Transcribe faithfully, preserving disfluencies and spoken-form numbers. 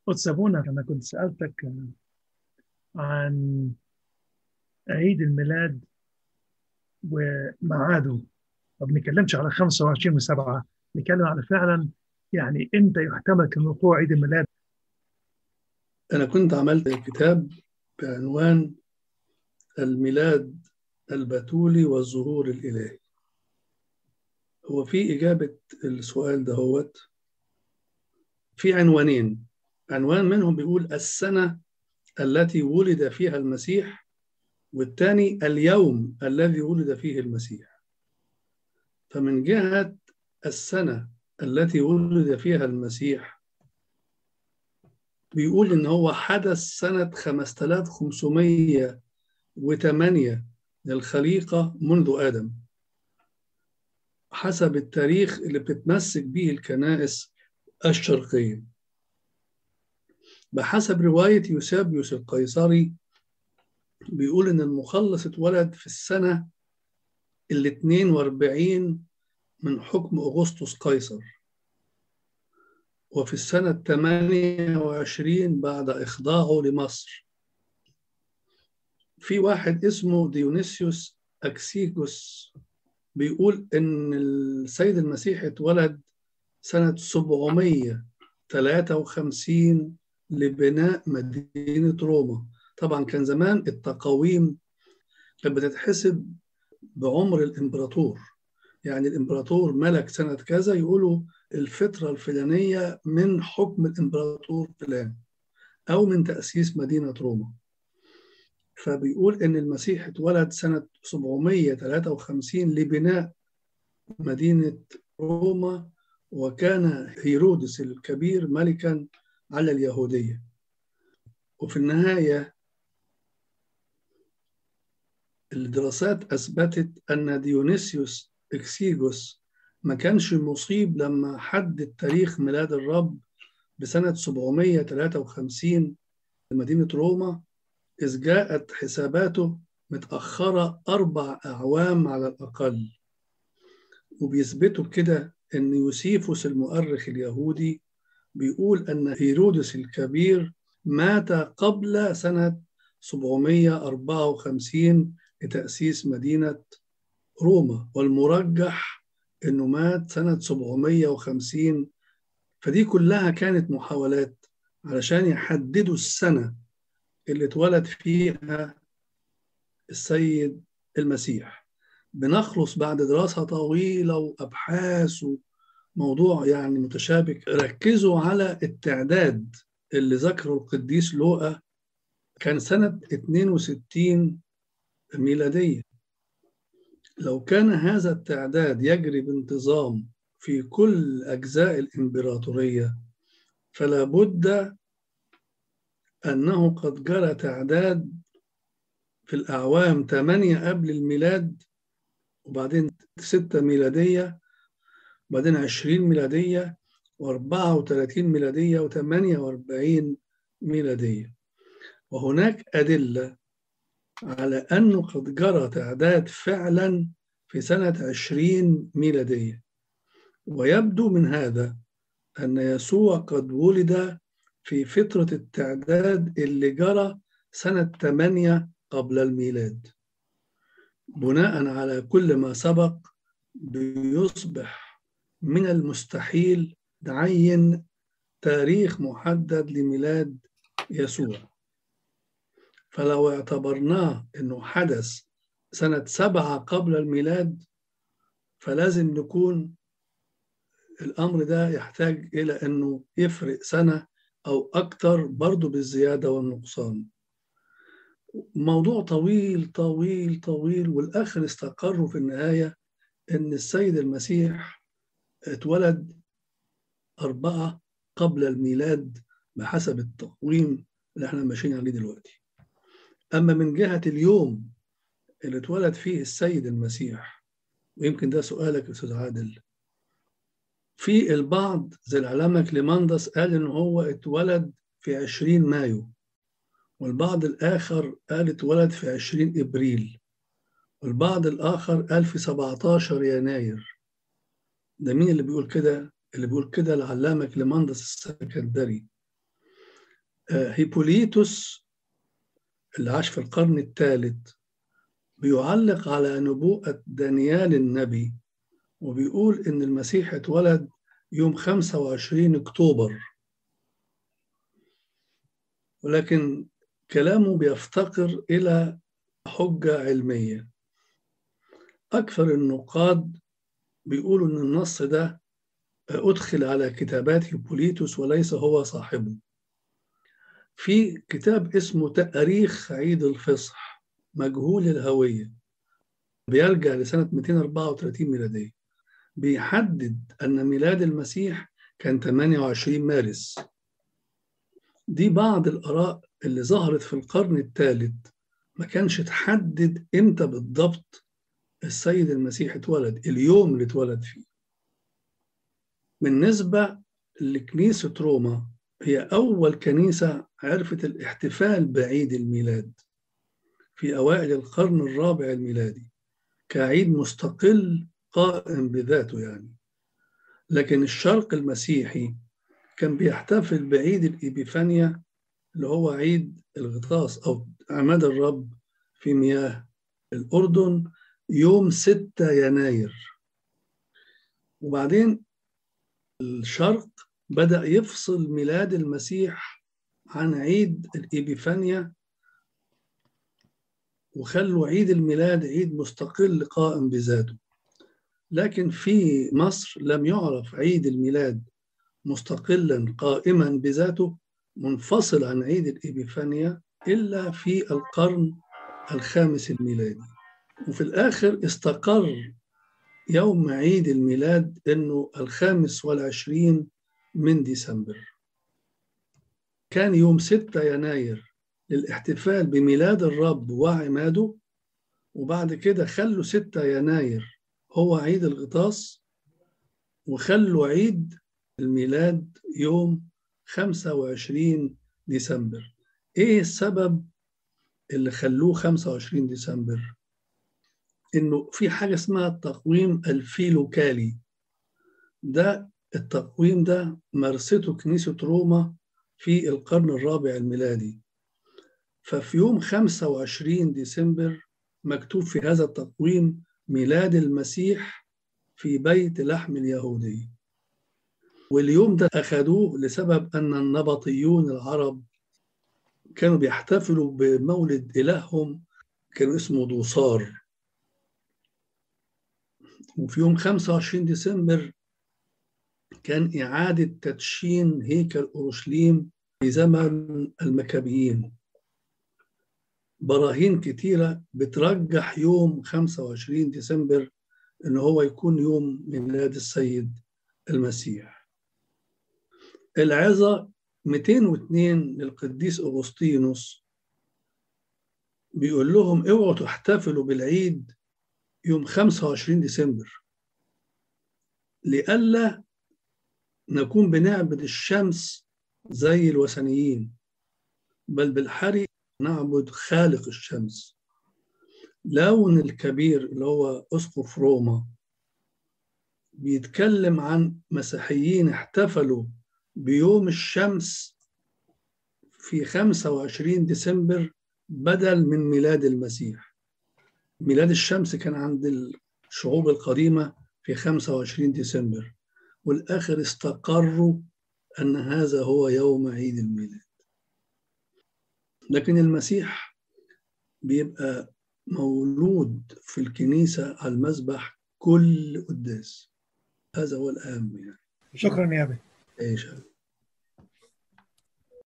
قدس أبونا، أنا كنت سألتك عن عيد الميلاد وميعاده. ما بنتكلمش على خمسة وعشرين وسبعة، نتكلم على فعلا يعني إمتى يحتمل كان وقوع عيد الميلاد. أنا كنت عملت كتاب بعنوان الميلاد البتولي والظهور الإلهي. هو في إجابة السؤال ده هوت في عنوانين. عنوان منهم بيقول السنة التي ولد فيها المسيح، والثاني اليوم الذي ولد فيه المسيح. فمن جهة السنة التي ولد فيها المسيح بيقول إن هو حدث سنة خمسة آلاف وخمسمائة وثمانية للخليقة منذ آدم، حسب التاريخ اللي بتتمسك به الكنائس الشرقية. بحسب رواية يوسابيوس القيصري بيقول إن المخلص اتولد في السنة الاثنين واربعين من حكم أغسطس قيصر، وفي السنة الثمانية وعشرين بعد إخضاعه لمصر. في واحد اسمه ديونيسيوس أكسيكوس بيقول إن السيد المسيح اتولد سنة سبعمائة وثلاثة وخمسين لبناء مدينة روما. طبعا كان زمان التقاويم كانت بتتحسب بعمر الإمبراطور، يعني الإمبراطور ملك سنة كذا يقولوا الفترة الفلانية من حكم الإمبراطور فلان أو من تأسيس مدينة روما. فبيقول إن المسيح اتولد سنة سبعمائة وثلاثة وخمسين لبناء مدينة روما، وكان هيرودس الكبير ملكا على اليهودية. وفي النهاية الدراسات أثبتت أن ديونيسيوس إكسيجوس ما كانش مصيب لما حدد تاريخ ميلاد الرب بسنة سبعمائة وثلاثة وخمسين لمدينة روما، إذ جاءت حساباته متأخرة أربع أعوام على الأقل. وبيثبتوا كده أن يوسيفوس المؤرخ اليهودي بيقول أن هيرودس الكبير مات قبل سنة سبعمائة وأربعة وخمسين لتأسيس مدينة روما، والمرجح أنه مات سنة سبعمائة وخمسين. فدي كلها كانت محاولات علشان يحددوا السنة اللي اتولد فيها السيد المسيح. بنخلص بعد دراسة طويلة وأبحاث وموضوع يعني متشابك، ركزوا على التعداد اللي ذكره القديس لوقا، كان سنة اثنين وستين ميلادية. لو كان هذا التعداد يجري بانتظام في كل أجزاء الإمبراطورية، فلا بد أنه قد جرى تعداد في الأعوام ثمانية قبل الميلاد، وبعدين ستة ميلادية، وبعدين عشرين ميلادية، وأربعة وثلاثين ميلادية، وثمانية وأربعين ميلادية. وهناك أدلة على أنه قد جرى تعداد فعلا في سنة عشرين ميلادية. ويبدو من هذا أن يسوع قد ولد في فترة التعداد اللي جرى سنة ثمانية قبل الميلاد. بناء على كل ما سبق بيصبح من المستحيل نعين تاريخ محدد لميلاد يسوع. فلو اعتبرناه أنه حدث سنة سبعة قبل الميلاد، فلازم نكون الأمر ده يحتاج إلى أنه يفرق سنة أو أكتر برضو بالزيادة والنقصان. موضوع طويل طويل طويل، والآخر استقروا في النهاية أن السيد المسيح اتولد أربعة قبل الميلاد بحسب التقويم اللي احنا ماشيين عليه دلوقتي. أما من جهة اليوم اللي اتولد فيه السيد المسيح، ويمكن ده سؤالك يا أستاذ عادل، في البعض زي العلامة كليماندس قال إن هو اتولد في عشرين مايو، والبعض الآخر قال اتولد في عشرين إبريل، والبعض الآخر قال في سبعة عشر يناير. ده مين اللي بيقول كده؟ اللي بيقول كده العلامة كليماندس السكندري. هيبوليتوس اللي عاش في القرن الثالث بيعلق على نبوءة دانيال النبي، وبيقول إن المسيح اتولد يوم خمسة وعشرين أكتوبر، ولكن كلامه بيفتقر إلى حجة علمية. أكثر النقاد بيقولوا إن النص ده أدخل على كتابات هيبوليتوس وليس هو صاحبه. في كتاب اسمه تاريخ عيد الفصح مجهول الهوية بيرجع لسنة مئتين وأربعة وثلاثين ميلادية، بيحدد أن ميلاد المسيح كان ثمانية وعشرين مارس. دي بعض الآراء اللي ظهرت في القرن الثالث، ما كانش تحدد إمتى بالضبط السيد المسيح اتولد، اليوم اللي اتولد فيه. بالنسبة لكنيسة روما، هي أول كنيسة عرفت الاحتفال بعيد الميلاد في أوائل القرن الرابع الميلادي كعيد مستقل قائم بذاته يعني. لكن الشرق المسيحي كان بيحتفل بعيد الإبيفانيا اللي هو عيد الغطاس أو عماد الرب في مياه الأردن يوم ستة يناير. وبعدين الشرق بدأ يفصل ميلاد المسيح عن عيد الإبيفانيا وخلوا عيد الميلاد عيد مستقل قائم بذاته. لكن في مصر لم يعرف عيد الميلاد مستقلا قائما بذاته منفصل عن عيد الإبيفانيا إلا في القرن الخامس الميلادي. وفي الآخر استقر يوم عيد الميلاد إنه الخامس والعشرين من ديسمبر. كان يوم ستة يناير للاحتفال بميلاد الرب وعماده، وبعد كده خلوا ستة يناير هو عيد الغطاس، وخلوا عيد الميلاد يوم خمسة وعشرين ديسمبر. ايه السبب اللي خلوه خمسة وعشرين ديسمبر؟ انه في حاجة اسمها التقويم الفيلوكالي. ده التقويم ده مارسته كنيسة روما في القرن الرابع الميلادي. ففي يوم خمسة وعشرين ديسمبر مكتوب في هذا التقويم ميلاد المسيح في بيت لحم اليهودي. واليوم ده أخذوه لسبب أن النبطيون العرب كانوا بيحتفلوا بمولد إلههم كانوا اسمه دوصار. وفي يوم خمسة وعشرين ديسمبر كان إعادة تدشين هيكل أورشليم في زمن المكابيين. براهين كتيرة بترجح يوم خمسة وعشرين ديسمبر إن هو يكون يوم ميلاد السيد المسيح. العظة مئتين واثنين للقديس أغسطينوس بيقول لهم اوعوا تحتفلوا بالعيد يوم خمسة وعشرين ديسمبر لئلا نكون بنعبد الشمس زي الوثنيين، بل بالحري نعبد خالق الشمس. لون الكبير اللي هو أسقف روما بيتكلم عن مسيحيين احتفلوا بيوم الشمس في خمسة وعشرين ديسمبر بدل من ميلاد المسيح. ميلاد الشمس كان عند الشعوب القديمة في خمسة وعشرين ديسمبر، والآخر استقروا أن هذا هو يوم عيد الميلاد. لكن المسيح بيبقى مولود في الكنيسة على المذبح كل قداس. هذا هو الأهم يعني. شكرا يا أبي. إيش